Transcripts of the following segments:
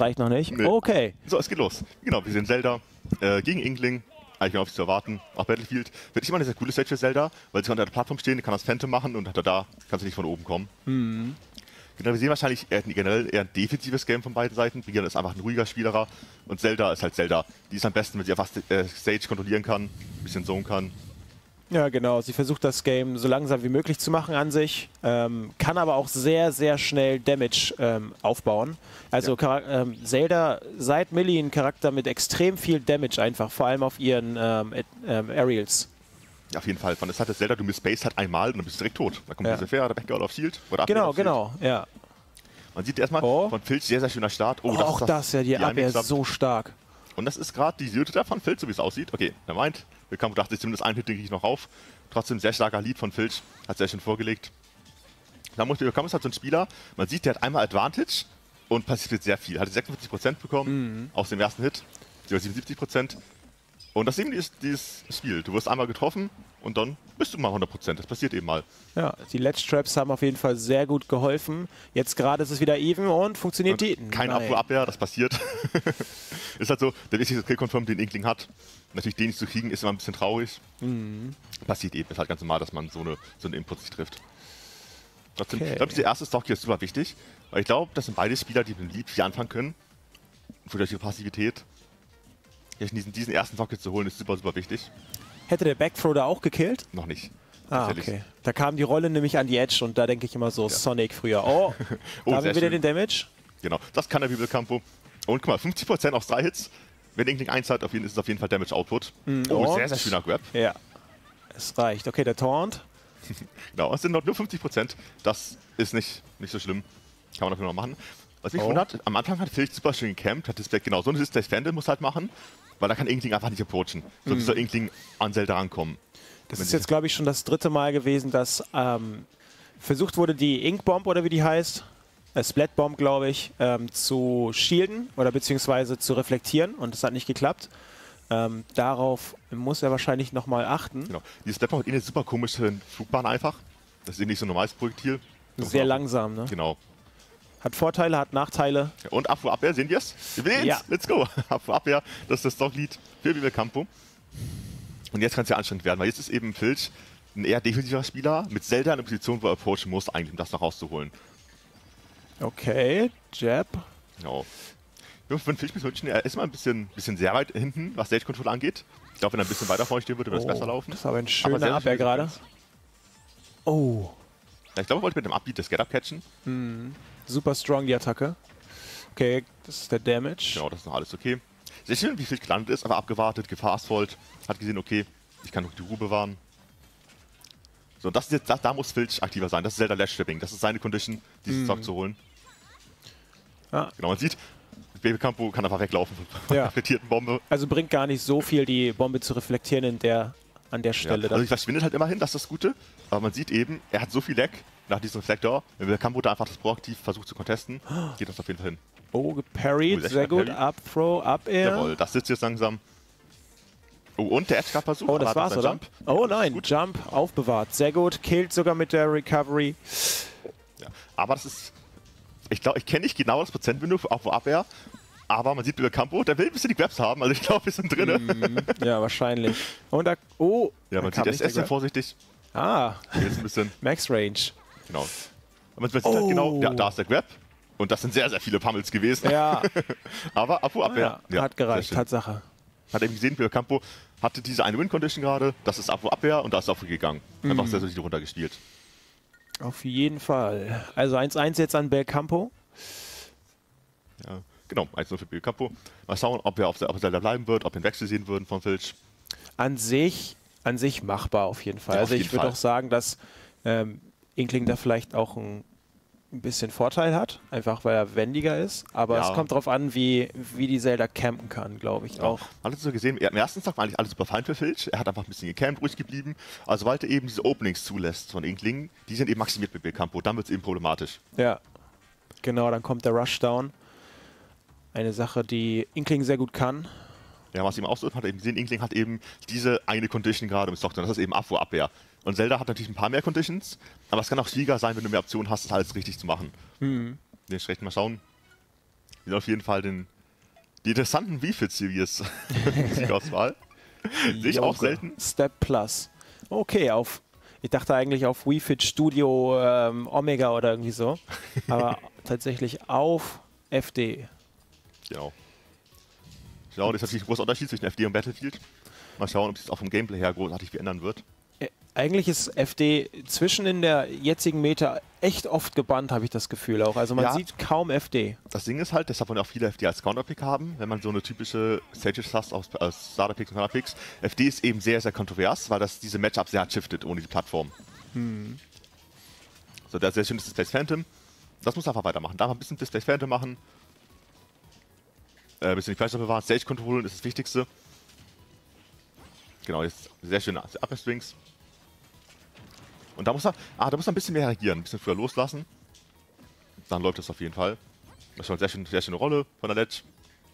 reicht noch nicht. Nee. Okay. So, es geht los. Genau, wir sehen Zelda gegen Inkling. Eigentlich genau zu erwarten. Auch Battlefield wird immer eine sehr coole Stage für Zelda, weil sie unter der Plattform stehen, kann das Phantom machen und da kannst du nicht von oben kommen. Mhm. Genau, wir sehen wahrscheinlich generell eher ein defensives Game von beiden Seiten. Bigger ist einfach ein ruhiger Spielerer und Zelda ist halt Zelda. Die ist am besten, wenn sie einfach Stage kontrollieren kann, ein bisschen zone kann. Ja, genau. Sie versucht das Game so langsam wie möglich zu machen an sich, kann aber auch sehr, sehr schnell Damage aufbauen. Also ja. Zelda seit Millie ein Charakter mit extrem viel Damage einfach, vor allem auf ihren Aerials. Ja, auf jeden Fall. Von der Seite Zelda, du misspaced halt einmal und dann bist du direkt tot. Da kommt diese Fair, der Backguard auf Shield. Oder genau, ja. Man sieht erstmal von Filch sehr, sehr schöner Start. Oh, auch das, ja, die Abwehr ist so stark. Und das ist gerade die Silhouette von Filch, so wie es aussieht. Okay, der meint, Belcampo dachte, zumindest einen Hit kriege ich noch auf. Trotzdem sehr starker Lead von Filch, hat sehr schön vorgelegt. Da muss Belcampo halt so ein Spieler, man sieht, der hat einmal Advantage und passiert sehr viel. Hat 56% bekommen aus dem ersten Hit, 77%. Und das ist eben dieses Spiel. Du wirst einmal getroffen und dann bist du mal 100%. Das passiert eben mal. Ja, die Ledge Traps haben auf jeden Fall sehr gut geholfen. Jetzt gerade ist es wieder even und funktioniert die. Kein Abwehr, das passiert. Ist halt so, der wichtigste Kill-Confirm, den Inkling hat. Natürlich den nicht zu kriegen, ist immer ein bisschen traurig. Passiert eben. Ist halt ganz normal, dass man so eine Input sich trifft. Trotzdem, ich glaube, dieser erste Stock hier ist super wichtig. Weil ich glaube, das sind beide Spieler, die mit dem Lead viel anfangen können. Für ihre Passivität. Diesen ersten Stock jetzt zu holen, ist super, super wichtig. Hätte der Backthrow da auch gekillt? Noch nicht. Ah, okay. Da kam die Rolle nämlich an die Edge und da denke ich immer so, Sonic früher. Oh, da haben wir wieder den Damage. Genau, das kann der Belcampo. Und guck mal, 50% aus 3 Hits. Wenn Inkling 1 hat, ist es auf jeden Fall Damage Output. Oh, sehr, sehr schöner Grab. Ja, es reicht. Okay, der Taunt. Genau, es sind noch nur 50%. Das ist nicht so schlimm. Kann man dafür noch machen. Was mich wundert, am Anfang hat Filch super schön gecampt, hat das Deck genau so ein Display Fandom muss halt machen, weil da kann Inkling einfach nicht approachen. Sonst soll Inkling an Zelda rankommen. Das ist jetzt, glaube ich, schon das 3. Mal gewesen, dass versucht wurde, die Ink Bomb oder wie die heißt, Splat Bomb, glaube ich, zu shielden oder beziehungsweise zu reflektieren und das hat nicht geklappt. Darauf muss er wahrscheinlich nochmal achten. Genau. Die Splat Bomb hat eine super komische Flugbahn einfach. Das ist eben nicht so ein normales Projektil. Sehr langsam, ne? Genau. Hat Vorteile, hat Nachteile. Und Abwehr, sehen wir es? Ja. Let's go. Abwehr, das ist das Stocklied für Belcampo. Und jetzt kann es ja anstrengend werden, weil jetzt ist eben Filch ein eher defensiver Spieler mit Zelda in einer Position, wo er approachen muss, eigentlich, um das noch rauszuholen. Okay, Jab. Genau. Wenn Filch mit Hündchen, er ist mal ein bisschen sehr weit hinten, was Stage Control angeht. Ich glaube, wenn er ein bisschen weiter vorne stehen würde, würde es besser laufen. Das ist aber ein schöner Abwehr gerade. Oh. Ja, ich glaube, er wollte mit dem Upbeat das Get-Up catchen. Super strong die Attacke. Okay, das ist der Damage. Genau, das ist noch alles okay. Sehr schön, wie Filch gelandet ist, aber abgewartet, gefastfolgt, hat gesehen, okay, ich kann noch die Ruhe bewahren. So, das ist jetzt, da muss Filch aktiver sein. Das ist Zelda Ledge Stripping. Das ist seine Condition, diesen Stock zu holen. Ja. Genau, man sieht, Belcampo kann einfach weglaufen von der reflektierten Bombe. Also bringt gar nicht so viel, die Bombe zu reflektieren an der Stelle. Ja, also ich verschwindet halt immerhin, das ist das Gute. Aber man sieht eben, er hat so viel Lag nach diesem Reflektor. Wenn Belcampo da einfach das proaktiv versucht zu contesten, geht das auf jeden Fall hin. Oh, geparried, sehr gut. Up, Throw, Up Air. Jawohl, das sitzt jetzt langsam. Oh, und der Edge-Versuch. Oh, das war's, oder? Jump. Oh nein, Jump aufbewahrt. Sehr gut, killt sogar mit der Recovery. Ja, aber das ist... Ich glaube, ich kenne nicht genau das Prozentwindow auf Abwehr, aber man sieht Belcampo, der will ein bisschen die Grabs haben, also ich glaube, wir sind drin. Ja, wahrscheinlich. Und da... Oh! Ja, man sieht, er ist so vorsichtig. Ah, hier ist ein bisschen... Max Range. Genau. Und man sieht halt genau, ja, da ist der Grab. Und das sind sehr, sehr viele Pummels gewesen. Ja. Aber Abwehr. Ja, hat gereicht, Tatsache. Hat eben gesehen, Belcampo hatte diese eine Win-Condition gerade, das ist Abwehr und da ist er gegangen. Einfach sehr solide runtergespielt. Auf jeden Fall. Also 1-1 jetzt an Belcampo. Ja, genau, 1-0 für Belcampo. Mal schauen, ob er Zelda bleiben wird, ob wir einen Wechsel sehen würden von Filch. An sich machbar auf jeden Fall. Ja, also ich würde auch sagen, dass Inkling da vielleicht auch ein bisschen Vorteil hat, einfach weil er wendiger ist. Aber es kommt darauf an, wie die Zelda campen kann, glaube ich auch. Man hat es so gesehen, im ersten Tag war eigentlich alles super fein für Filch. Er hat einfach ein bisschen gecampt, ruhig geblieben. Also sobald er eben diese Openings zulässt von Inkling, die sind eben maximiert mit Belcampo. Dann wird es eben problematisch. Ja, genau, dann kommt der Rushdown. Eine Sache, die Inkling sehr gut kann. Ja, was ihm auch so hat, er eben gesehen, Inkling hat eben diese eine Condition gerade im Stock, das ist eben Abwehr. Und Zelda hat natürlich ein paar mehr Conditions, aber es kann auch schwieriger sein, wenn du mehr Optionen hast, das alles richtig zu machen. Dementsprechend mal schauen. Wir auf jeden Fall die interessanten Wii-Fit-Series Musikauswahl. Sehe ich auch selten. Step Plus. Okay, ich dachte eigentlich auf Wii Fit Studio Omega oder irgendwie so. Aber tatsächlich auf FD. Genau. Ja, das ist natürlich ein großer Unterschied zwischen FD und Battlefield. Mal schauen, ob es auch vom Gameplay her großartig verändern wird. Eigentlich ist FD zwischen in der jetzigen Meta echt oft gebannt, habe ich das Gefühl auch. Also man sieht kaum FD. Das Ding ist halt, deshalb wollen auch viele FD als Counterpick haben, wenn man so eine typische Stages hast aus Starterpicks und Counterpicks. FD ist eben sehr, sehr kontrovers, weil das diese Matchups sehr hart shiftet ohne die Plattform. So, der sehr schön ist Displace Phantom. Das muss einfach weitermachen. Darf ein bisschen Displace Phantom machen. Ein bisschen die Pressure bewahren. Stage Control ist das Wichtigste. Genau, jetzt sehr schöne Upper Strings. Und da muss er ein bisschen mehr reagieren, ein bisschen früher loslassen. Dann läuft das auf jeden Fall. Das ist schon eine sehr schöne Rolle von der Ledge.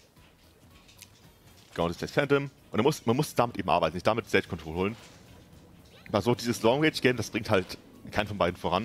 Genau, das ist das Phantom. Und man muss damit eben arbeiten, nicht damit Stage Control holen. Aber so dieses Long Range Game, das bringt halt keinen von beiden voran.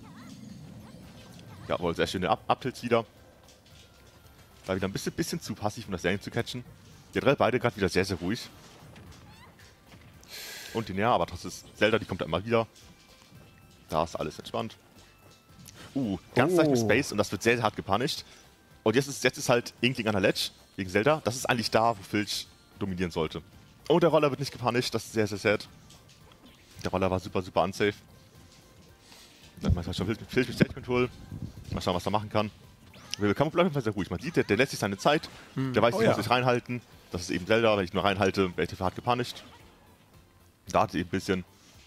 Jawohl, sehr schöne Up-Tilts wieder. Da wieder ein bisschen zu passiv, um das Serien zu catchen. Die drei beide gerade wieder sehr, sehr ruhig. Und die näher, aber das ist Zelda, die kommt da immer wieder. Da ist alles entspannt. Ganz leicht mit Space und das wird sehr, sehr hart gepunished. Und jetzt ist halt Inkling an der Ledge wegen Zelda. Das ist eigentlich da, wo Filch dominieren sollte. Und der Roller wird nicht gepunished, das ist sehr, sehr sad. Der Roller war super, super unsafe. Dann mal schon Filch mit Stage Control. Mal schauen, was er machen kann. Der Kampf bleibt einfach sehr ruhig. Man sieht, der lässt sich seine Zeit. Der weiß, ich muss sich reinhalten. Das ist eben Zelda, wenn ich nur reinhalte, werde ich dafür hart gepunished. Da hat sie eben ein bisschen.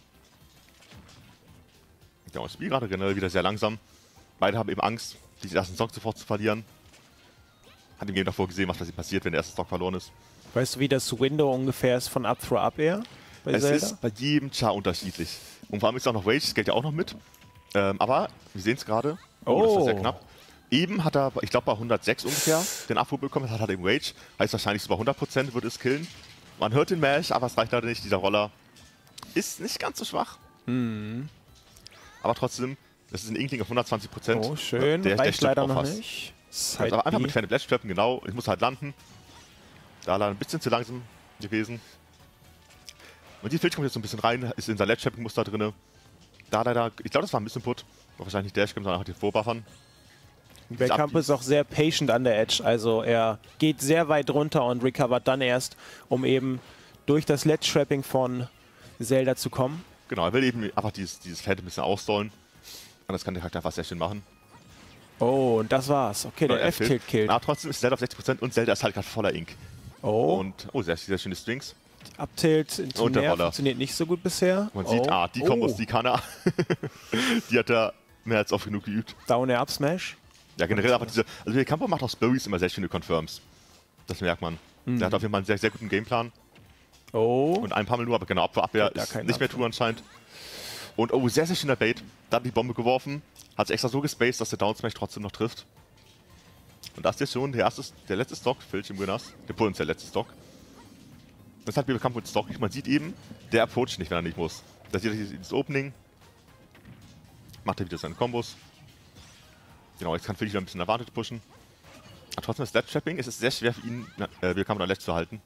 Ja, das Spiel gerade generell wieder sehr langsam. Beide haben eben Angst, diesen ersten Stock sofort zu verlieren. Hat im Game davor gesehen, was passiert, wenn der erste Stock verloren ist. Weißt du, wie das Window ungefähr ist von Up Throw Up Air? Es ist bei jedem Char unterschiedlich. Und vor allem ist auch noch Rage, das geht ja auch noch mit. Aber wir sehen es gerade. Das ist sehr knapp. Eben hat er, ich glaube bei 106 ungefähr, den Abwurf bekommen. Das hat er eben Rage. Heißt wahrscheinlich so bei 100% würde es killen. Man hört den Mash, aber es reicht leider nicht. Dieser Roller ist nicht ganz so schwach. Aber trotzdem, das ist ein Inkling auf 120%. Oh, schön. Der reicht leider noch nicht. Aber einfach mit Phantom Ledge trappen, genau. Ich muss halt landen. Da leider ein bisschen zu langsam gewesen. Und die Filch kommt jetzt so ein bisschen rein, ist in sein Ledge Trapping Muster drin. Da leider, ich glaube, das war ein bisschen Put. Wahrscheinlich nicht Dash, sondern einfach die Vorbuffern. Beckamp ist auch sehr patient an der Edge, also er geht sehr weit runter und recovert dann erst, um eben durch das Ledge-Trapping von Zelda zu kommen. Genau, er will eben einfach dieses Feld ein bisschen ausdollen. Und das kann der Charakter einfach sehr schön machen. Oh, und das war's. Okay, der F-Tilt killt. Aber trotzdem ist Zelda auf 60% und Zelda ist halt gerade voller Ink. Oh. Und, sehr schöne Strings. Up-Tilt funktioniert nicht so gut bisher. Man sieht, die Kombos, die kann er. Die hat er mehr als oft genug geübt. Down-Air-Up-Smash. Ja, generell aber also der Campo macht auch Spurries immer sehr schöne Confirms. Das merkt man. Der hat auf jeden Fall einen sehr, sehr guten Gameplan. Und ein Pummel nur, aber genau, Abwehr ist nicht mehr Tour anscheinend. Und sehr, sehr schöner Bait. Da hat die Bombe geworfen, hat es extra so gespaced, dass der Down-Smash trotzdem noch trifft. Und das ist jetzt schon der letzte Stock, Filch im Winners. Der potenziell letzte Stock. Das hat Kampf mit Stock. Man sieht eben, der approacht nicht, wenn er nicht muss. Da sieht er das Opening. Macht er wieder seine Kombos. Genau, jetzt kann Filch wieder ein bisschen Advantage pushen. Aber trotzdem das Ledge-Trapping, es ist sehr schwer für ihn, Willkommen an Ledge zu halten.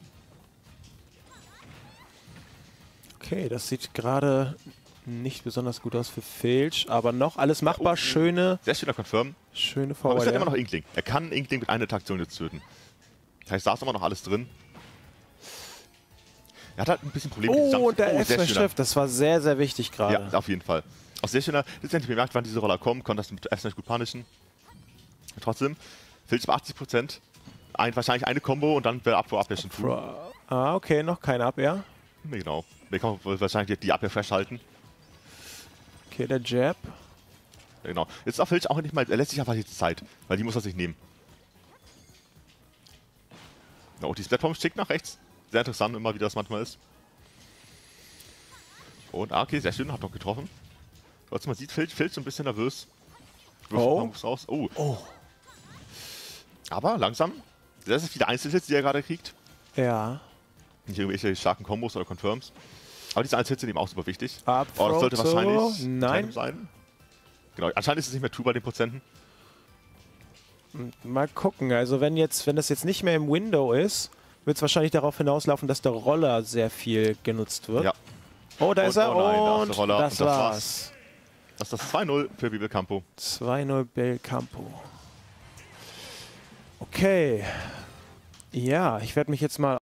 Okay, das sieht gerade nicht besonders gut aus für Filch, aber noch alles machbar. Schöne. Sehr schöner Confirm. Schöne Aber Forward. es ist halt immer noch Inkling. Er kann Inkling mit einer Interaktion jetzt töten. Das heißt, da ist immer noch alles drin. Er hat halt ein bisschen Probleme mit und der F-Smash, das war sehr, sehr wichtig gerade. Ja, auf jeden Fall. Auch sehr schöner, letztendlich bemerkt, wann diese Roller kommen, konnte das mit F-Smash gut punishen. Trotzdem, Filch bei 80%. Wahrscheinlich eine Combo und dann wäre Abwehr schon tun. Okay, noch keine Abwehr. Nee, genau. Der kann wahrscheinlich die Abwehr fresh halten. Okay, der Jab. Ja, genau. Jetzt ist auch Filch auch nicht mal, er lässt sich einfach die Zeit, weil die muss er sich nehmen. Ja, und die Splatform schickt nach rechts. Sehr interessant, immer wie das manchmal ist. Und okay, sehr schön, hat noch getroffen. Trotzdem, man sieht Filch so ein bisschen nervös. Raus. Aber langsam. Sehr, sehr viele Einzelhits, die er gerade kriegt. Ja. Nicht irgendwelche starken Kombos oder Confirms. Aber diese Einzelhits sind eben auch super wichtig. Das sollte wahrscheinlich Nein. sein. Genau, anscheinend ist es nicht mehr true bei den Prozenten. Mal gucken. Also wenn das jetzt nicht mehr im Window ist, wird es wahrscheinlich darauf hinauslaufen, dass der Roller sehr viel genutzt wird. Ja. Oh, da ist er. Oh nein, da ist Und der Roller. das Und war's. Das ist das 2-0 für Belcampo. 2-0 Belcampo. Okay. Ja, ich werde mich jetzt mal